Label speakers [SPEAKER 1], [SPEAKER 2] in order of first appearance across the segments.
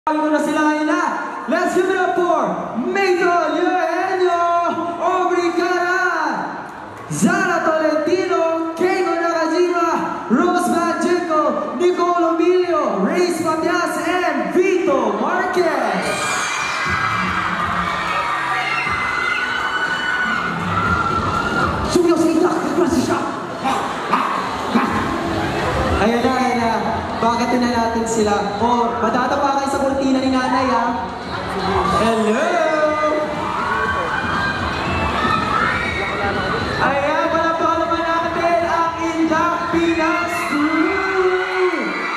[SPEAKER 1] Bago na sila ngayon na. Let's give it up for Maito Eugenio Obrigada, Zara Tolentino, Keiko Nakajima, Rose Mancheco, Nicole Emilio, Reyes Matias, and Vito Marquez. Suyo sa itak, kasi siya. Ayan na. Bakit na natin sila? Oh, matatapa kayo sa kurtina ni nanay, ha? Hello! Ayan, palapang naman natin ang Indak Pinas Crew!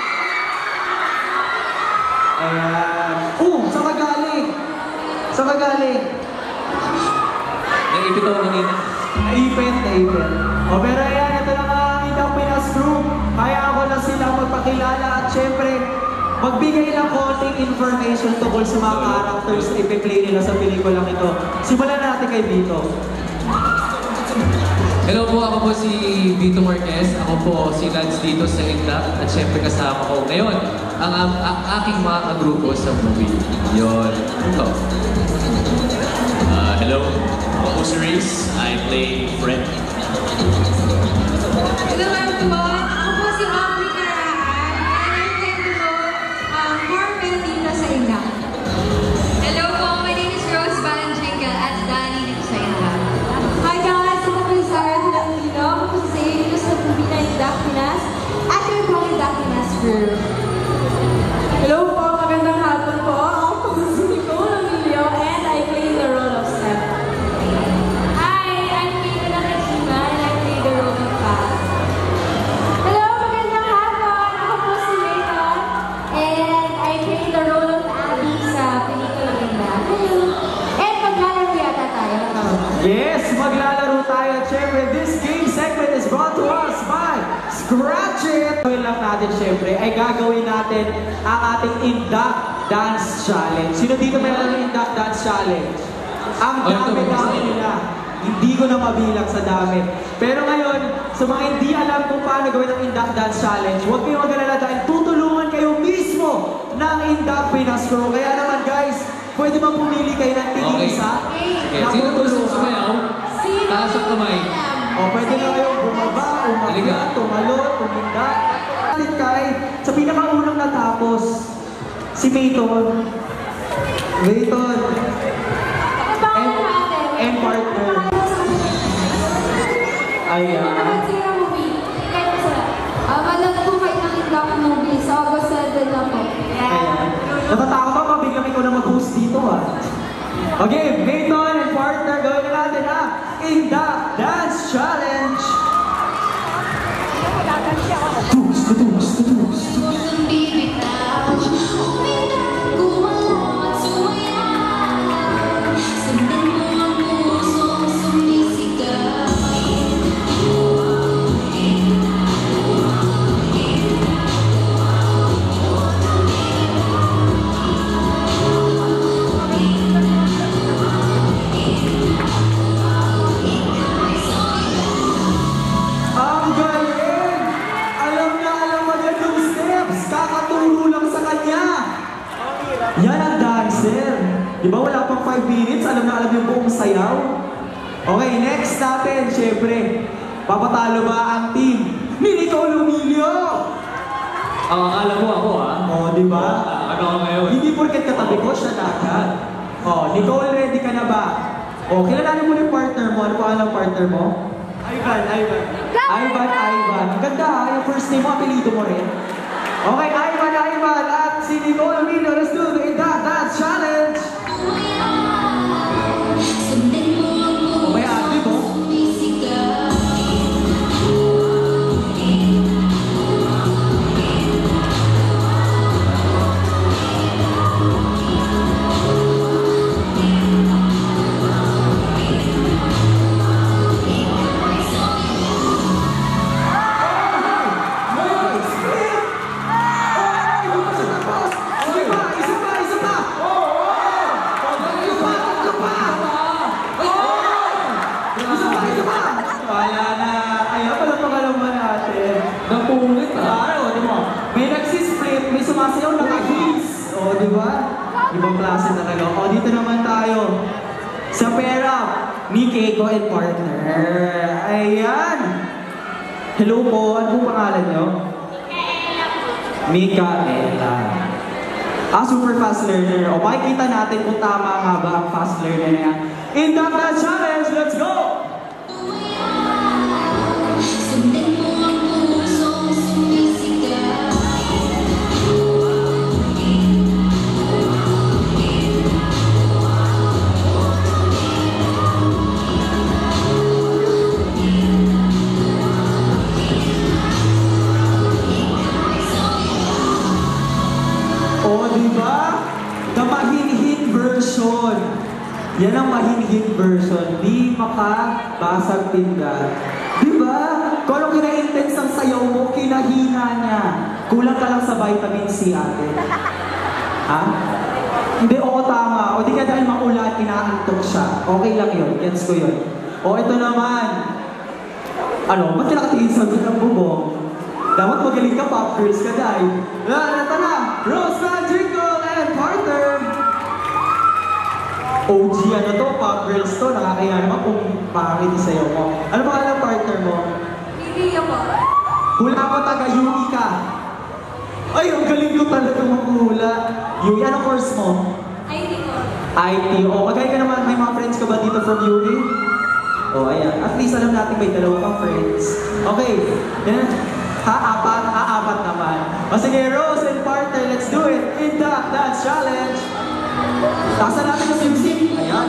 [SPEAKER 1] Ayan. Saan ka galing? Saan ka galing?
[SPEAKER 2] Naipit ako kanina.
[SPEAKER 1] Naipit. O, pero ayan, ito na nga ang Indak Pinas Crew. Kaya ako na sila magpakilala at syempre, magbigay ng konting information tungkol sa mga characters na ipi-play nila sa pelikulang ito. Simulan natin kay Vito.
[SPEAKER 2] Hello po, ako po si Vito Marquez. Ako po si Lance dito sa Indak. At syempre kasama ko ngayon ang aking mga kagrupo sa movie. Yun. Ito.
[SPEAKER 3] Hello, ako si Reyes. I play Fred.
[SPEAKER 4] Hello everyone, ako po si Aubrey Caraan. I play the role Carmen dito sa Indak. Hello po, my name is Rose Mancheco at Danny dito sa Indak.
[SPEAKER 5] Hi guys, ako po si Zara Tolentino. Ako po si Zay dito sa movie na Indak Pinas. At kami po ang Indak Pinas Crew. Hello po, magandang hapon po. Ako po si Nicole Emilio and I play the role of Steph.
[SPEAKER 4] Hi, I'm Keiko Nakajima and I play the role of Pat.
[SPEAKER 5] Hello, magandang hapon. Ako po si Mayton and I play the role of Abby sa pelikula Indak. And maglalaro yata tayo.
[SPEAKER 1] Yes, maglalaro tayo. At syempre, this game segment is brought to us by Scratch It! Gawin lang natin syempre, ay gagawin natin ang ating Indak Dance Challenge. Sino dito meron ng Indak Dance Challenge? Ang dami-dami nila. Hindi ko na mabilang sa dami. Pero ngayon, sa mga hindi alam kung paano gawin ang Indak Dance Challenge, huwag kayong mag-alala dahil tutulungan kayo mismo ng Indak Pinas Crew. Kaya naman guys, pwede ba pumili kayo ng tig-isa?
[SPEAKER 2] Okay. Sino gusto sumayaw? Taas ang kamay.
[SPEAKER 1] O pwede na kayong bumaba, umakyat, tumalon, tuminda. Kay, sa pinakaunang natapos, si Mayton. And partner. Ayan.
[SPEAKER 5] Napansin ang movie. Kahit po sila. Manood po kayo ng Indak movie sa August 7 na po.
[SPEAKER 1] Ayan. Natatakot ako, biglang ikaw na mag-host dito, ha? Okay, Mayton and partner, gawin na natin ang Indak Dance Challenge.
[SPEAKER 4] Pusong bibitaw, umiyak, gumalaw at sumayaw. Sundan mo ang pusong sumisigaw.
[SPEAKER 1] Ang galing! Alam na alam agad yung steps. Kakaturo lang sa kanya. Yan ang dancer. Di ba wala pang 5 minutes? Alam na alam yung buong sayaw. Okay, next natin, syempre. Papatalo ba ang team ni Nicole Emilio?
[SPEAKER 2] Akala mo ako, ha?
[SPEAKER 1] O, di ba?
[SPEAKER 2] Ano ako ngayon?
[SPEAKER 1] Hindi porket katabi ko, siya na agad. O, Nicole, ready ka na ba? O, kilalanin mo yung partner mo. Ano pa ang partner mo? Ivan. Ang ganda, yung first name mo, apelido mo rin. Okay, Ivan, at si Nicole Emilio. Let's do the Indak Dance Challenge.
[SPEAKER 4] Sundan mo ang
[SPEAKER 1] O, may ate mo.
[SPEAKER 4] sumisigaw.
[SPEAKER 1] Sige, Ibang klase talaga. O, dito naman tayo. Sa pair up ni Keiko and partner. Ayan. Hello po. Ano pong pangalan nyo? Mikaela. Super fast learner. O, makikita natin kung tama nga ba ang fast learner na yan. Induct that challenge. Let's go! Yan ang mahinhin version, di makabasag tinda. Diba? Kung anong kina-intense ang sayaw mo, kinahina niya. Kulang ka lang sa vitamin C, ate. Ha? Hindi, oo, tama. O di ka dahil maulan, inaantok siya. Okay lang yun, gets ko yun. O ito naman. Ano, ba't ka nakatingin sa ng bubong? Dapat magaling ka, pop girls ka dahil. Ito na, Rose Magical and Carter. OG ano to, pop girls to, nakakaya naman kung pangit isayaw mo. Ano ba ang partner mo?
[SPEAKER 5] Lilia po.
[SPEAKER 1] Hula ko, taga-Yui ka. Ay, ang galing ko talaga maghula. Yui, anong course mo?
[SPEAKER 5] IT po.
[SPEAKER 1] IT, o magay ka naman, may mga friends ka ba dito from Yui? O, ayan, at least alam natin may dalawa kang friends. Okay, yan. Apat naman. O sige, Rose and partner, let's do it. Induct Dance Challenge. Tasan natin yung music. Ayan.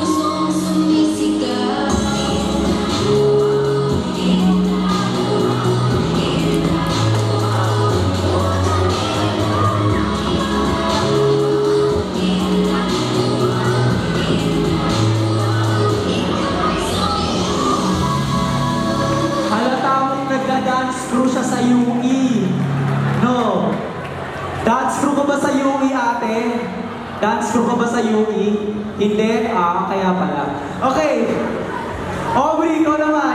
[SPEAKER 1] Halata mong nagda-dance crew siya sa UE. No. Dance crew ko ba sa UE, ate? Dance crew ka ba sa UE? Hindi? Kaya pala. Okay. Aubrey, ikaw naman.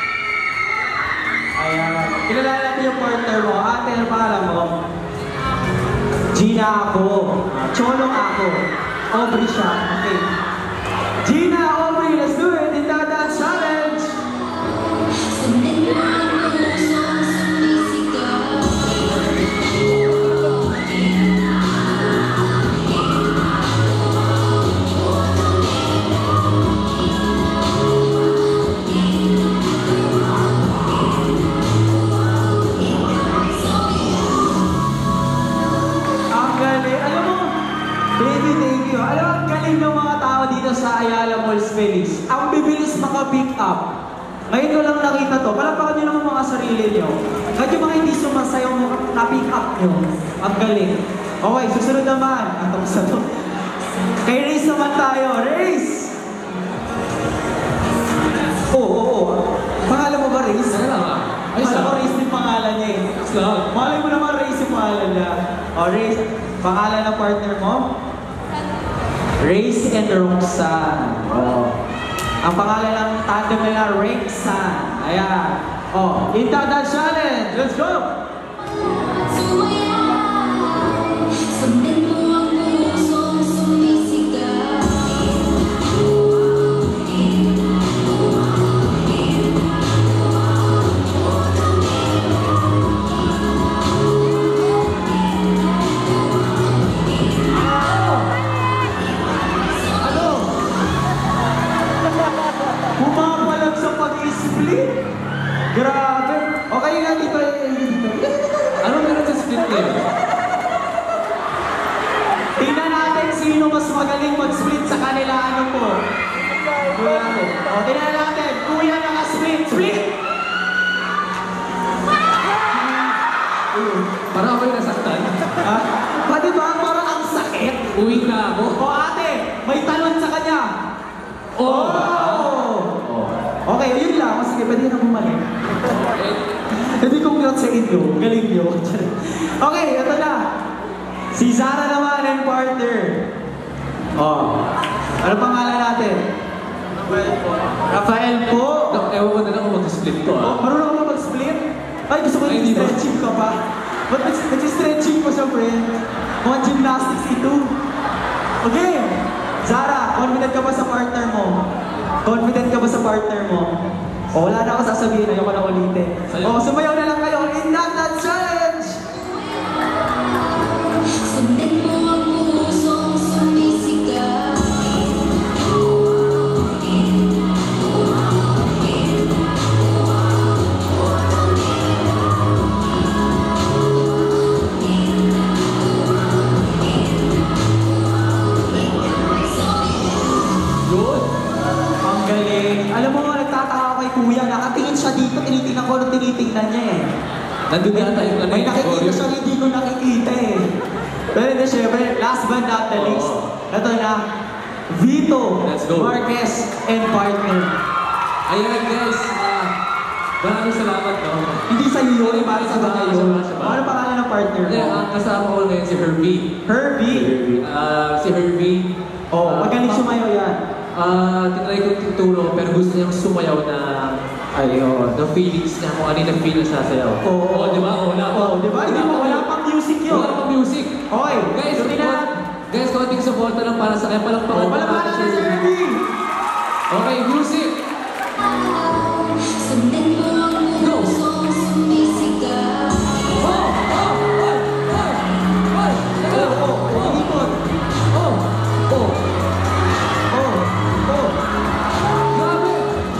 [SPEAKER 1] Ayan. Kilala natin yung partner mo. Ate, ano pangalan mo? Gina ako. Cholong ako. Aubrey siya. Okay. Gina, Aubrey, let's do it in the dance challenge. Sa Ayala Malls, Felix. Ang bibilis maka-pick up. Ngayon ko lang nakita to. Palapakan nyo naman mga sarili nyo. Kahit yung mga hindi sumasayaw mo na-pick up nyo. Ang galing. Okay, susunod naman. Atong sa to. Kay Race naman tayo. Race! Oo. Pangalan mo ba, Race?
[SPEAKER 2] Ano lang ah? Ayos
[SPEAKER 1] Alam
[SPEAKER 2] lang.
[SPEAKER 1] ko, Race din pangalan niya eh.
[SPEAKER 2] Ayos lang.
[SPEAKER 1] Malay mo naman, Race yung pangalan niya. O, Race. Pangalan ng partner mo? Race and Roxanne. Oh. Ang pangalan ng tandem nila, Roxanne. Ayan. Oh, into that challenge. Let's go! Pumapalag sa pag-split. Grabe. Okay nga dito.
[SPEAKER 2] Anong meron sa split game?
[SPEAKER 1] Tingnan natin sino mas magaling mag-split sa kanila. Ano po? Kuya natin. O, tingnan natin. Kuya naka-split. Split!
[SPEAKER 2] Parang ako'y nasaktan.
[SPEAKER 1] Ha? Pwede ba? Parang ang sakit.
[SPEAKER 2] Uwi na ako.
[SPEAKER 1] O ate, may talon sa kanya. Oh! Okay, yun lang. Sige, pwede na bumalik. Hindi congrats sa inyo. Galing nyo. Okay, ito na. Si Zara naman and partner. Oh. Ano pangalan natin? Rafael po.
[SPEAKER 2] Ewan ko na lang kung mag-split to ah.
[SPEAKER 1] Marunong ka ba mag-split? Ay, gusto ko
[SPEAKER 2] Ay, di ba?
[SPEAKER 1] nag-stretching ka pa. Ba't nag-stretching ko siya, friend? Mga gymnastics ito. Confident ka ba sa partner mo? O, wala na ako sasabihin, ayoko na ulitin. O, sumayaw na lang kayo in that challenge!
[SPEAKER 4] Sundin mo ang pusong sumisigaw.
[SPEAKER 2] Yun!
[SPEAKER 1] Ang galing. Alam mo, nagtataka ako kay Kuya, nakatingin siya dito, tinitingnan ko nung tinitingnan niya eh.
[SPEAKER 2] Nandun yata yung
[SPEAKER 1] May nakikita siya, hindi ko nakikita eh. Pero hindi, syempre, last but not the least, ito na, Vito
[SPEAKER 2] Let's go.
[SPEAKER 1] Marquez and partner.
[SPEAKER 2] Ayan guys, maraming salamat no.
[SPEAKER 1] Hindi sa iyo yun, para sa mga yun.
[SPEAKER 2] Siya ba?
[SPEAKER 1] Ano pangalan ng partner mo?
[SPEAKER 2] Ang kasama ko ngayon si Herbie.
[SPEAKER 1] Herbie.
[SPEAKER 2] Si Herbie.
[SPEAKER 1] Oh, magaling sumayaw yan.
[SPEAKER 2] Tinry ko tuturo pero gusto niyang sumayaw na ayun, ng feelings niya kung ano yung feel na sasayaw.
[SPEAKER 1] Oo.
[SPEAKER 2] Di ba?
[SPEAKER 1] Di ba? Hindi mo, wala pang music yun.
[SPEAKER 2] Wala pang music.
[SPEAKER 1] Okay,
[SPEAKER 2] Guys, guys, konting suporta lang para sa kanya. Palakpakan
[SPEAKER 1] Palamanan na si Herbie!
[SPEAKER 2] Okay, music!
[SPEAKER 4] Sundin mo ang pusong sumisigaw.
[SPEAKER 1] Ikot.
[SPEAKER 2] Grabe!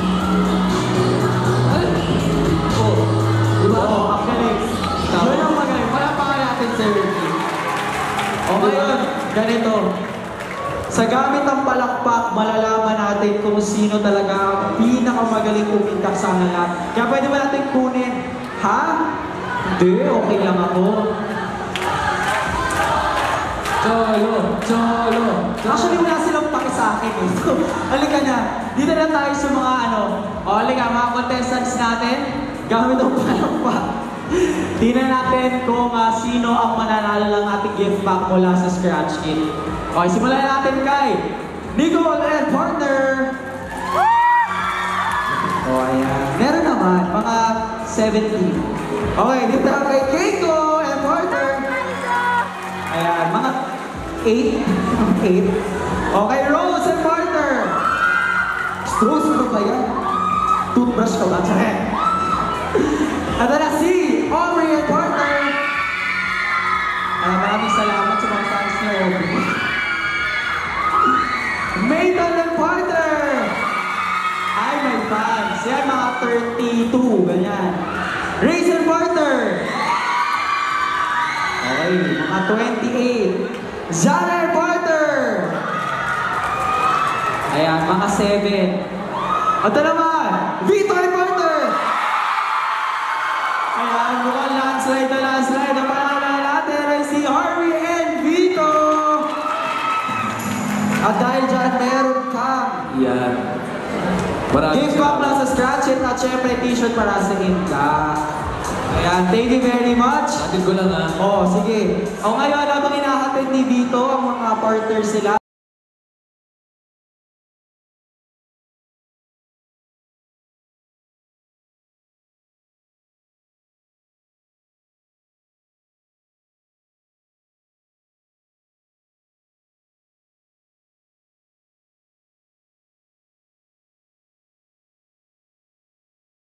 [SPEAKER 2] Diba?
[SPEAKER 1] Ang galing. Yun ang magaling. Palapakan natin si Herbie. Okay yun. Ganito. Sa gamit ng palakpak, malalaman natin kung sino talaga ang pinakamagaling umintak sa lahat. Kaya pwede ba natin kunin? Ha? Hindi, okay lang ako.
[SPEAKER 2] Cholo!
[SPEAKER 1] Actually, wala silang paki sa akin eh. So, halika na. Dito na tayo sa mga ano. O, halika, mga contestants natin. Gamit ang palakpak. Tingnan natin kung sino ang mananalo ng ating gift pack mula sa Scratch Kit. Okay, simulan natin kay Nicole and partner. O, ayan. Meron naman, mga 17. Okay, dito na kay Keiko and partner. Ayan, mga 8. 8. Okay, Rose and partner. Rose, ano ba yan? Toothbrush ka ba? At na si Aubrey and partner. Maraming salamat sa mga fans niyo, Aubrey. Mayton and partner. Ay, may fans. Yan, mga 32, ganyan. Race and partner. Okay, mga 28. Zara and partner. Ayan, mga 7. At naman, Vito and partner. Ayan, mukhang landslide na landslide. Ang pangalan natin ay si Harvey and Vito. At dahil dyan, meron kang
[SPEAKER 2] Yan. Maraming
[SPEAKER 1] gift pack na sa Scratch It at syempre t-shirt para sa Inka. Ayan, thank you very much.
[SPEAKER 2] Atin ko lang
[SPEAKER 1] Oh, sige. O ngayon, habang hinahatid ni Vito ang mga partners sila,